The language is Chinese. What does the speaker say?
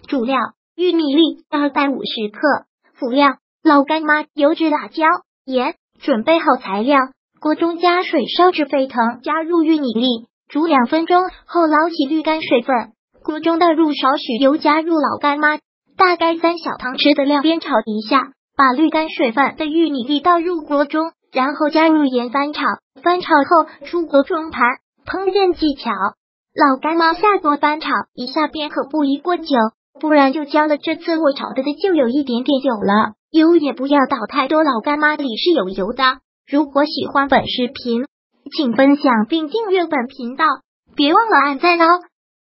主料玉米粒250克，辅料老干妈、油脂、辣椒、盐。准备好材料，锅中加水烧至沸腾，加入玉米粒，煮2分钟后捞起滤干水分。锅中倒入少许油，加入老干妈，大概3小汤匙的量，煸炒一下，把滤干水分的玉米粒倒入锅中，然后加入盐翻炒。翻炒后出锅装盘。烹饪技巧：老干妈下锅翻炒一下便可，不宜过久，不然就焦了。这次我炒的就有一点点久了，油也不要倒太多，老干妈里是有油的。如果喜欢本视频，请分享并订阅本频道，别忘了按赞哦。